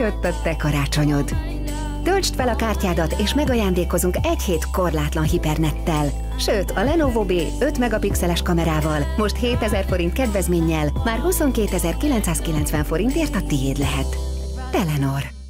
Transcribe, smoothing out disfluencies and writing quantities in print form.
jött a te karácsonyod. Töltsd fel a kártyádat, és megajándékozunk egy hét korlátlan hipernettel. Sőt, a Lenovo B 5 megapixeles kamerával most 7000 forint kedvezménnyel már 22.990 forintért a tiéd lehet. Telenor.